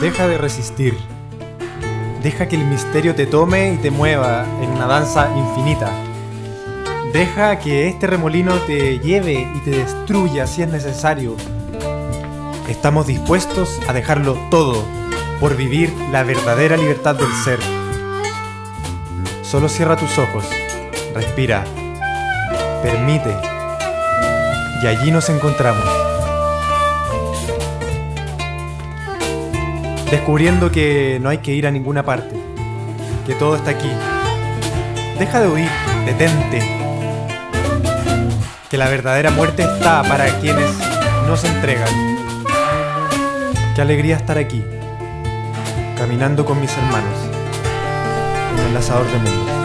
Deja de resistir. Deja que el misterio te tome y te mueva en una danza infinita. Deja que este remolino te lleve y te destruya si es necesario. Estamos dispuestos a dejarlo todo por vivir la verdadera libertad del ser. Solo cierra tus ojos, respira, permite, y allí nos encontramos. Descubriendo que no hay que ir a ninguna parte, que todo está aquí. Deja de huir, detente. Que la verdadera muerte está para quienes no se entregan. Qué alegría estar aquí, caminando con mis hermanos, en el enlazador de mundos.